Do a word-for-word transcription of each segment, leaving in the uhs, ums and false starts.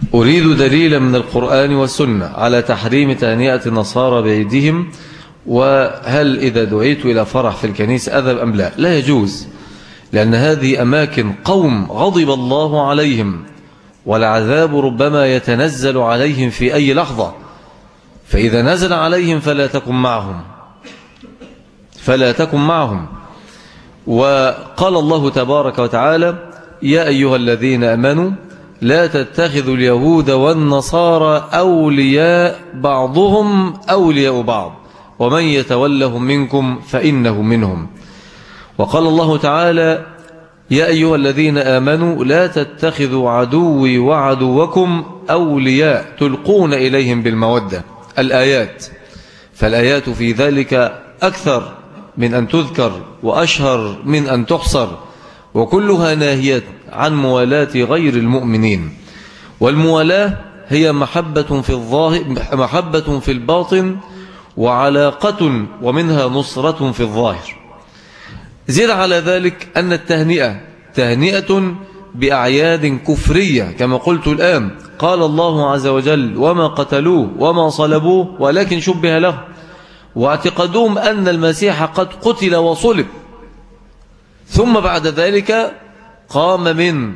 أريد دليلا من القرآن والسنة على تحريم تهنئة النصارى بعيدهم، وهل إذا دعيت إلى فرح في الكنيسة أذهب أم لا؟ لا يجوز، لأن هذه أماكن قوم غضب الله عليهم، والعذاب ربما يتنزل عليهم في أي لحظة، فإذا نزل عليهم فلا تكن معهم فلا تكن معهم. وقال الله تبارك وتعالى: يا أيها الذين آمنوا لا تتخذوا اليهود والنصارى أولياء بعضهم أولياء بعض ومن يتولهم منكم فإنه منهم. وقال الله تعالى: يا أيها الذين آمنوا لا تتخذوا عدوي وعدوكم أولياء تلقون إليهم بالمودة. الآيات، فالآيات في ذلك أكثر من أن تذكر وأشهر من أن تحصر، وكلها ناهية عن موالاة غير المؤمنين. والموالاة هي محبة في الظاهر، محبة في الباطن، وعلاقة ومنها نصرة في الظاهر. زيد على ذلك أن التهنئة تهنئة بأعياد كفرية كما قلت الآن. قال الله عز وجل: وما قتلوه وما صلبوه ولكن شبه له، واعتقدوهم أن المسيح قد قتل وصلب، ثم بعد ذلك قام من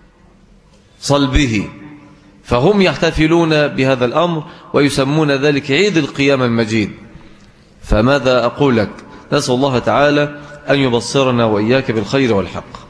صلبه، فهم يحتفلون بهذا الأمر ويسمون ذلك عيد القيامة المجيد. فماذا أقول لك؟ نسأل الله تعالى أن يبصرنا وإياك بالخير والحق.